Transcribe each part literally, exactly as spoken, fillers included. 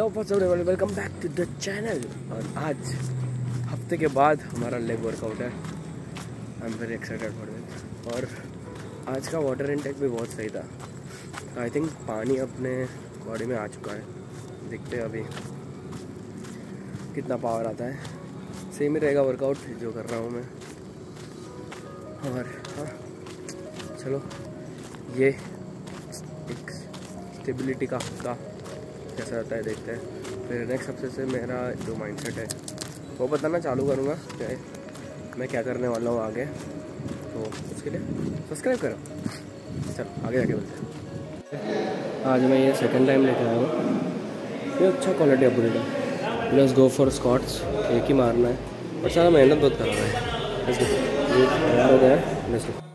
Hello welcome back to the channel. और आज हफ्ते के बाद हमारा लेग वर्कआउट है। I am very excited for this. और आज का वाटर इनटेक भी बहुत सही था। आई थिंक पानी अपने बॉडी में आ चुका है। देखते हैं अभी कितना पावर आता है। सेम ही रहेगा वर्कआउट जो कर रहा हूँ मैं। और हाँ चलो, ये एक स्टेबिलिटी का हफ्ता कैसा रहता है देखते हैं। फिर नेक्स्ट हफ्ते से मेरा जो माइंडसेट है वो बताना चालू करूँगा क्या मैं क्या करने वाला हूँ आगे। तो उसके लिए सब्सक्राइब करो। चलो आगे जाके बोलते हैं। आज मैं ये सेकंड टाइम लेके आया हूँ। ये अच्छा क्वालिटी है बुलेट है। Let's go for squats. एक ही मारना है और सारा मेहनत बहुत कर रहा है। Let's go. ये तैयार हो गया है। Let's go.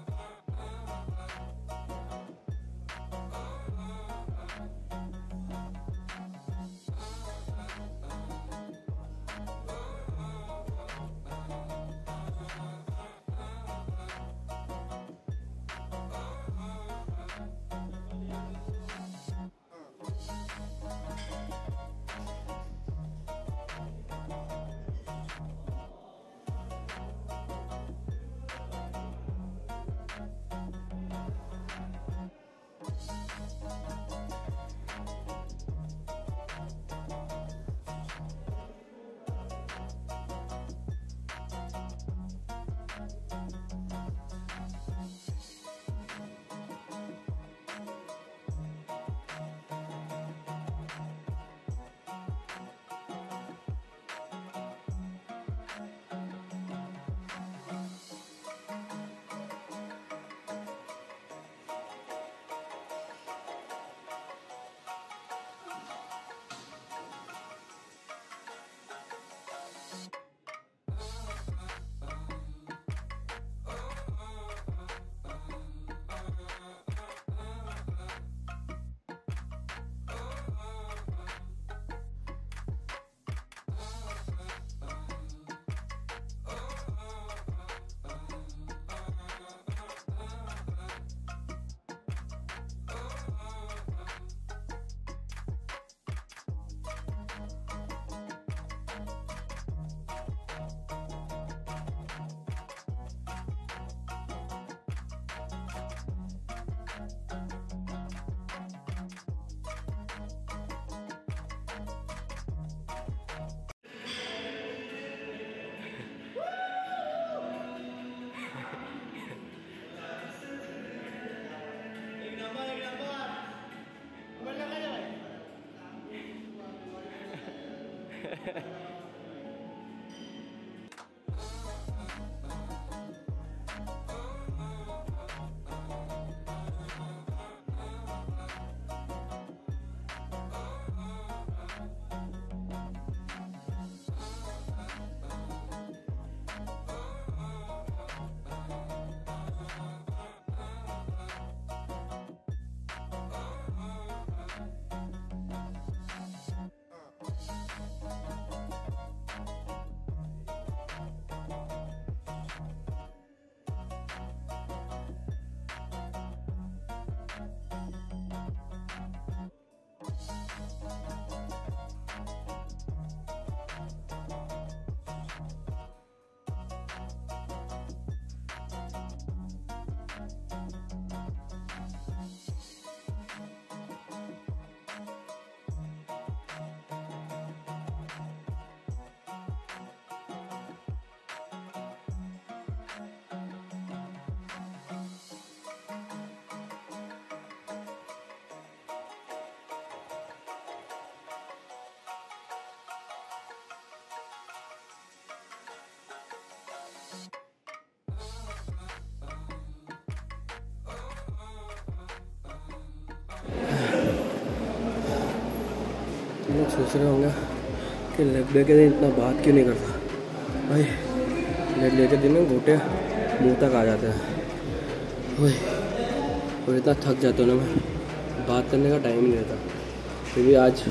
लोग सोच रहे होंगे कि लेग डे के दिन इतना बात क्यों नहीं करता। भाई लेग डे के दिन में घोटे मुँह तक आ जाते हैं। भाई और इतना थक जाता हूँ ना मैं, बात करने का टाइम नहीं रहता। फिर भी आज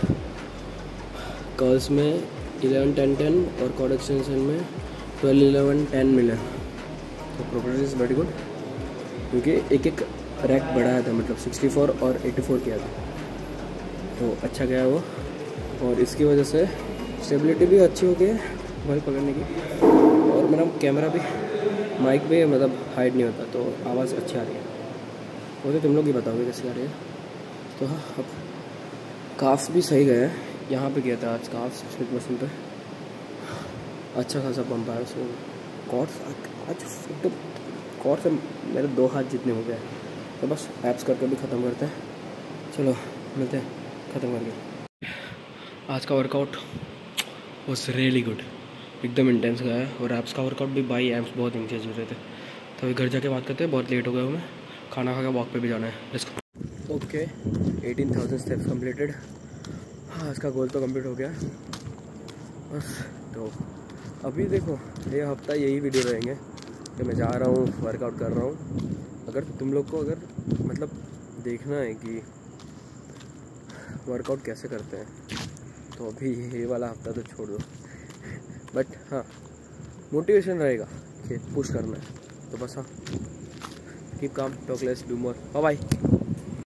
कर्ल्स में इलेवन टेन टेन और कॉर्ड एक्सटेंशन में ट्वेल्व इलेवन टेन मिले। तो प्रोग्रेस इज़ वेरी गुड क्योंकि एक एक रैक बढ़ाया था, मतलब सिक्सटी फोर और एटी फोर किया था। तो अच्छा गया वो। और इसकी वजह से स्टेबिलिटी भी अच्छी हो गई है मोबाइल पकड़ने की, और मेरा कैमरा भी माइक पे मतलब हाइड नहीं होता, तो आवाज़ अच्छी आ रही है। वो तो तुम लोग ही बताओगे कैसी आ रही है। तो हाँ, अब काफ भी सही गया है। यहाँ पे गया था आज काफ स्प्लिट मशीन पे, अच्छा खासा पंप आया उसमें। कॉर्ड्स आज एकदम कॉर्ड से मेरे दो हाथ जितने हो गए। तो बस ऐप्स करके भी ख़त्म करते हैं। चलो मिलते हैं ख़त्म करके। आज का वर्कआउट वॉज रियली गुड, एकदम इंटेंस गया है। और एप्स का वर्कआउट भी बाई एप्स बहुत इंटेंस हो रहे थे। तो अभी घर जाके बात करते हैं, बहुत लेट हो गया हूँ मैं, खाना खा के वॉक पे भी जाना है। Let's go. Okay, eighteen thousand steps completed. हाँ, आज का गोल तो कंप्लीट हो गया बस। तो अभी देखो, ये हफ्ता यही वीडियो रहेंगे कि मैं जा रहा हूँ, वर्कआउट कर रहा हूँ। अगर तुम लोग को अगर मतलब देखना है कि वर्कआउट कैसे करते हैं, तो अभी ये वाला हफ्ता तो छोड़ दो। बट हाँ, मोटिवेशन रहेगा कि पुश करना है। तो बस हाँ, keep calm, talk less, do more, bye bye.